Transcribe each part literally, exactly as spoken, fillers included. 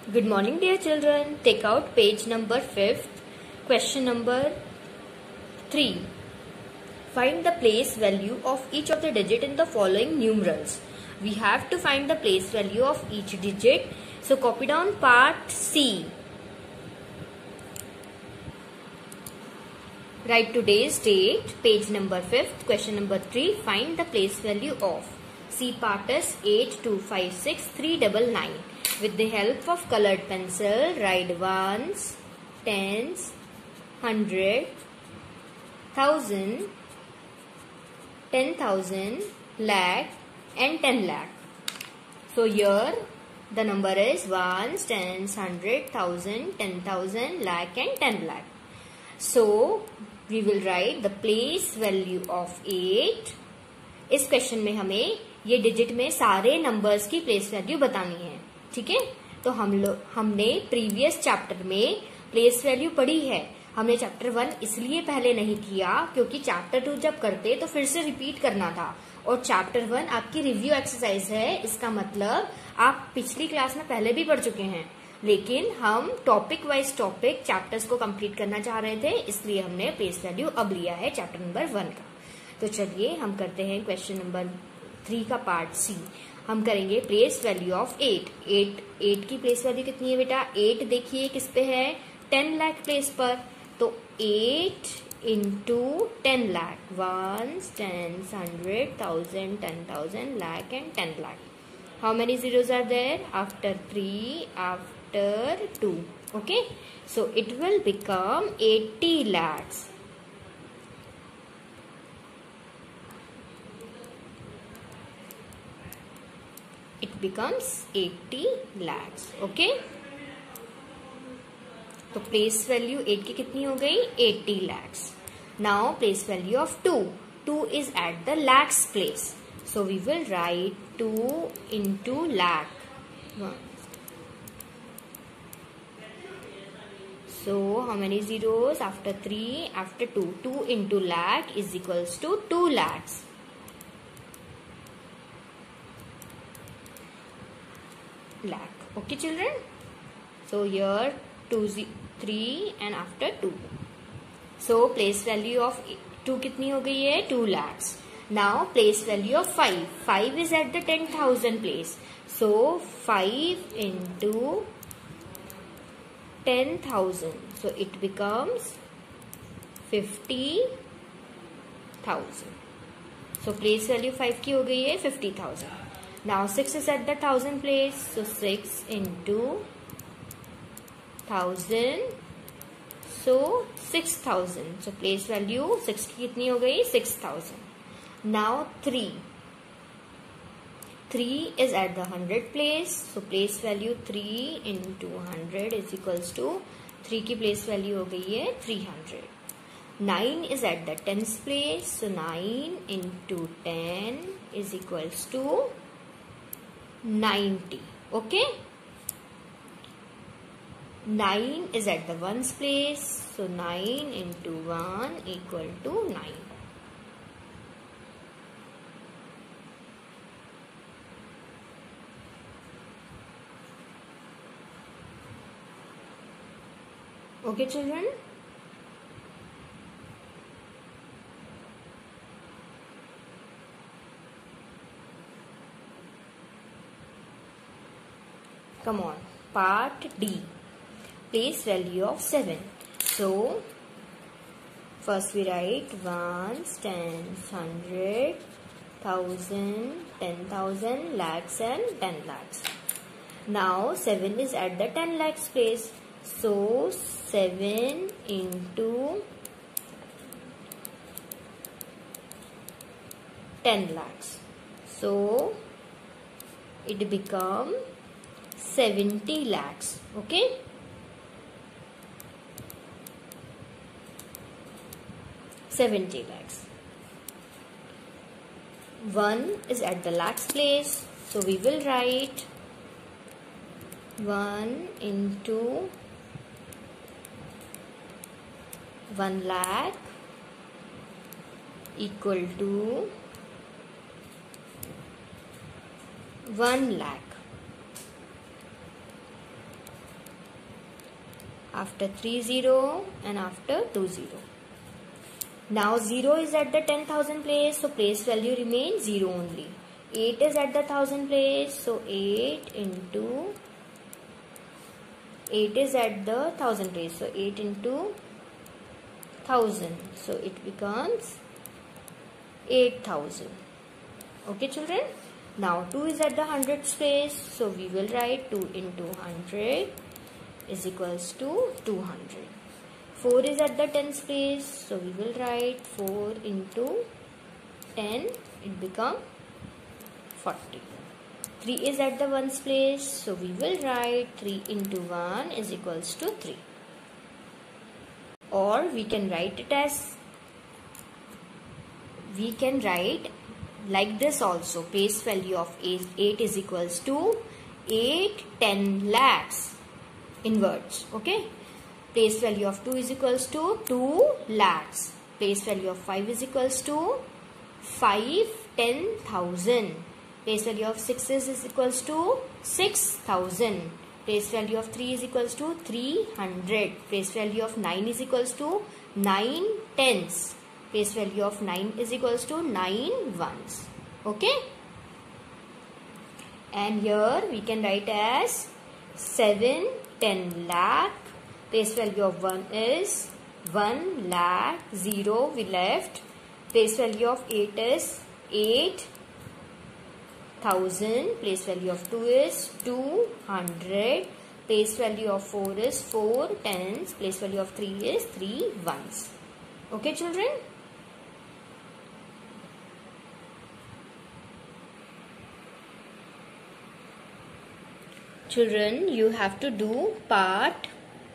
Good morning, dear children. Take out page number fifth, question number three. Find the place value of each of the digit in the following numerals. We have to find the place value of each digit. So copy down part C. Write today's date, page number fifth, question number three. Find the place value of. C part is eight two five six three nine nine. With the help of colored pencil, write ones, tens, hundred, thousand, ten thousand, lakh and ten lakh. So here the number is ones, tens, hundred, thousand, ten thousand, lakh and ten lakh. So we will write the place value of eight. इस question में हमें ये digit में सारे numbers की place value बतानी है. ठीक है, तो हम लोग हमने प्रीवियस चैप्टर में प्लेस वैल्यू पढ़ी है. हमने चैप्टर वन इसलिए पहले नहीं किया क्योंकि चैप्टर टू जब करते तो फिर से रिपीट करना था, और चैप्टर वन आपकी रिव्यू एक्सरसाइज है. इसका मतलब आप पिछली क्लास में पहले भी पढ़ चुके हैं, लेकिन हम टॉपिक वाइज टॉपिक चैप्टर्स को कंप्लीट करना चाह रहे थे, इसलिए हमने प्लेस वैल्यू अब लिया है चैप्टर नंबर वन का. तो चलिए हम करते हैं क्वेश्चन नंबर थ्री का पार्ट सी. हम करेंगे place value of eight. Eight eight की प्लेस वैल्यू कितनी है बेटा? एट देखिए किस पे है? टेन लाख प्लेस पर. तो eight into ten lakh, one, ten, hundred, thousand, ten thousand, lakh and ten lakh. How many zeros are there? After three, after two. Okay, so it will become eighty lakhs. It becomes eighty lakhs. Okay. तो place value eight की कितनी हो गई? eighty lakhs. Now place value of two. Two is at the lakhs place. So we will write two into lakh. So how many zeros? After three, after two. two into lakh is equals to two lakhs. Lakh. Okay children, so here two, three and after two. So place value of two कितनी हो गई है? two lakhs. Now place value of five. five is at the ten thousand place. So five into ten thousand. So it becomes fifty thousand. So place value five की हो गई है fifty thousand. Now six is at the thousand place, so six into thousand, so six thousand. So place value six की कितनी हो गई? six thousand. Now three. three is at the hundred place, so place value three into hundred is equals to three की place value हो गई है three hundred. nine is at the tens place, so nine into ten is equals to ninety. Okay. nine is at the ones place, so nine into one equal to nine. Okay children. Come on, part D. Place value of seven. So first we write ones, tens, hundred, thousand, ten thousand, lakhs and ten lakhs. Now seven is at the ten lakhs place. So seven into ten lakhs. So it becomes seventy lakhs. Okay. seventy lakhs. one is at the lakhs place. So we will write one into one lakh equal to one lakh. after three zero, and after two zero. Now zero is at the ten thousand place, so place value remains zero only. eight is at the thousand place, so eight into eight is at the thousand place, so eight into thousand, so it becomes eight thousand. Okay children, now two is at the hundreds place, so we will write two into one hundred is equals to two hundred. four is at the tens place, so we will write four into ten, it becomes forty. three is at the ones place, so we will write three into one is equals to three. Or we can write it as, we can write like this also, place value of eight is equals to eight ten lakhs in words. Okay, place value of two is equals to two lakhs, place value of five is equals to five ten thousand, place value of six is equals to six thousand, place value of three is equals to three hundred, place value of nine is equals to nine tens, place value of nine is equals to nine ones. Okay, and here we can write as seven ten lakh, place value of one is one lakh, zero we left, place value of eight is eight thousand, place value of two is two hundred, place value of four is four tens, place value of three is three ones. Okay children, children you have to do part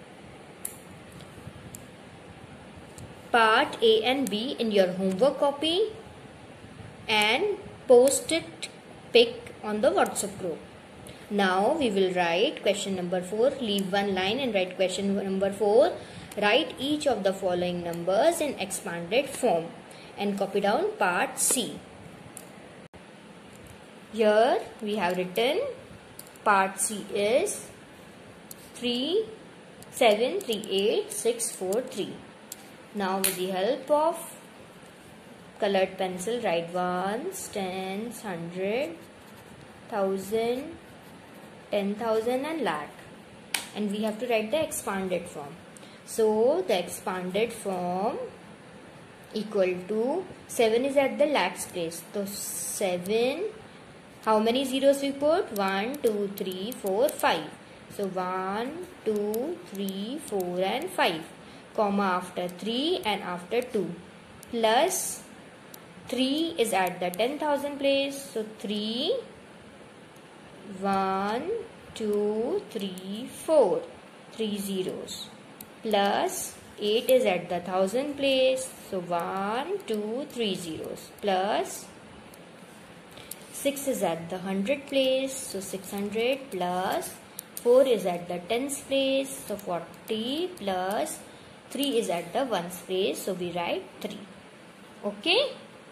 part A and B in your homework copy and post it pic on the WhatsApp group. Now we will write question number four. Leave one line and write question number four. Write each of the following numbers in expanded form and copy down part C. Here we have written part C is three seven three eight six four three. Now with the help of colored pencil, write ones, tens, hundred, thousand, ten thousand and lakh, and we have to write the expanded form. So the expanded form equal to seven is at the lakhs place, so seven, how many zeros we put? one, two, three, four, five. So one, two, three, four and five, comma after three and after two, plus three is at the ten thousand place, so three, one, two, three, four, three zeros, plus eight is at the thousand place, so one, two, three zeros, plus six is at the hundred place, so six hundred, plus four is at the tens place, so forty, plus three is at the ones place, so we write three. Okay,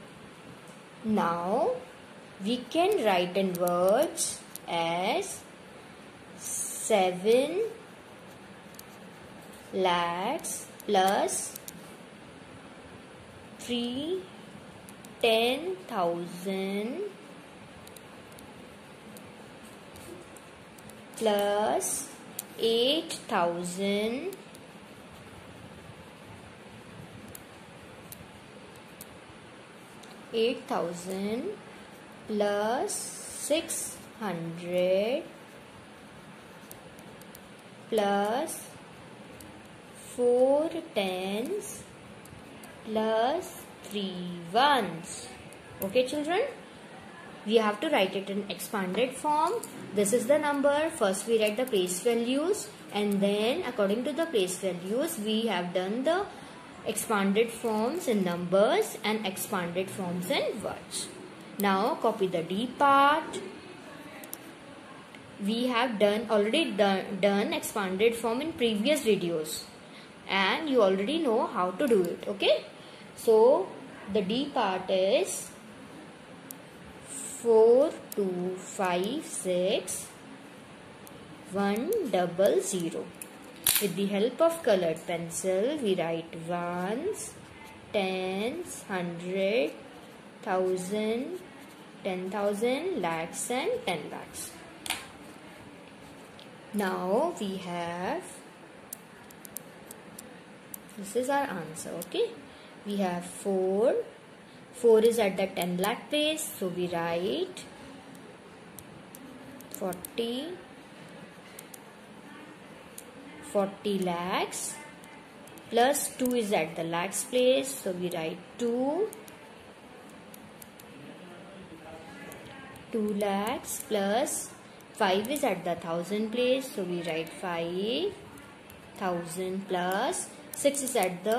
now we can write in words as seven lakhs plus three ten thousand plus eight thousand eight thousand plus six hundred plus four tens plus three ones. Okay children, we have to write it in expanded form. This is the number. First we write the place values, and then according to the place values we have done the expanded forms in numbers and expanded forms in words. Now copy the D part. We have done already done, done expanded form in previous videos, and you already know how to do it. Okay, so the D part is four two five six one double zero. With the help of colored pencil, we write ones, tens, hundred, thousand, ten thousand, lakhs and ten lakhs. Now we have, this is our answer, okay. We have four. four is at the ten lakh place, so we write forty, forty lakhs, plus two is at the lakhs place, so we write two, two lakhs, plus five is at the thousand place, so we write five thousand, plus six is at the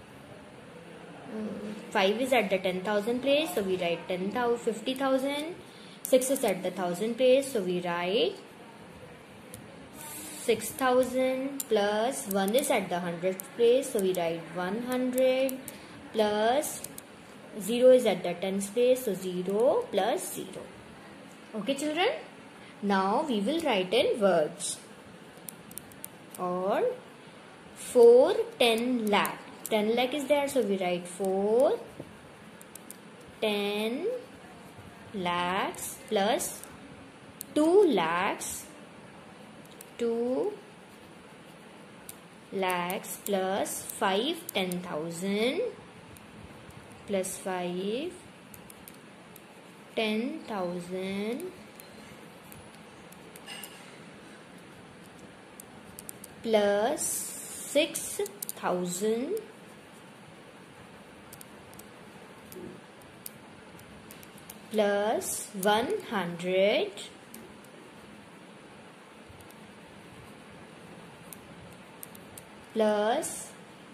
um, five is at the ten thousand place, so we write ten thousand, fifty thousand. six is at the thousand place, so we write six thousand, plus one is at the hundredth place, so we write one hundred, plus zero is at the tenth place, so zero plus zero. Okay children, now we will write in words. Or four ten lakh, ten lakh is there, so we write four ten lakhs, plus two lakhs, two lakhs, plus five ten thousand, plus five ten thousand, plus six thousand, plus one hundred, plus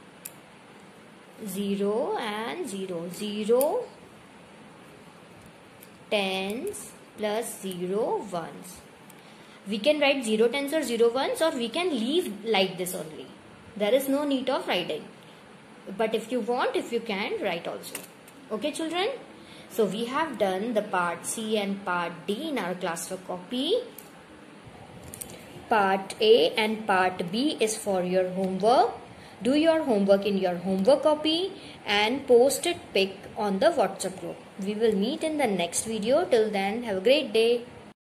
zero and zero, zero tens, plus zero ones. We can write zero tens or zero ones, or we can leave like this only. There is no need of writing. But if you want, if you can, write also. Okay children? So we have done the part C and part D in our classwork copy. Part A and part B is for your homework. Do your homework in your homework copy and post it pic on the WhatsApp group. We will meet in the next video. Till then, have a great day.